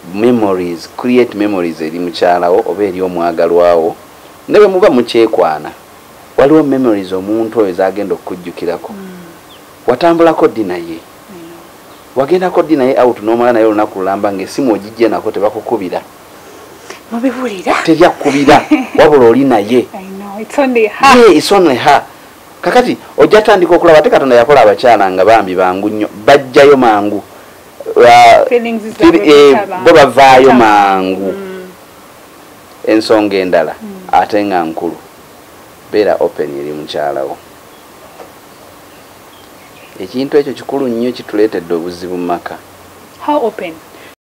memories, create memories eri mukyalawo oba eri omwagalwawo ne bwe muba mukyekwana waliwo memories omuntu oyo zagenda okujjukirako watambulako ddi naye wagendako ddi naye out n'omala naye olunaku lulamba ng'essimu ogijje nako tebakukubira mubibulira teryakubira wabula oli naye it's only her kakati ojja tandika okulaba ate Katonda yakola abakyala nga bambi bangu nnyo bajjayo mangu bo bavaayo mangu ensonga endala ate nga nkulu beera open eri mukyalawo ekintu ekyo kikulu nnyo kituleetedde obuzibu mu maka. How open?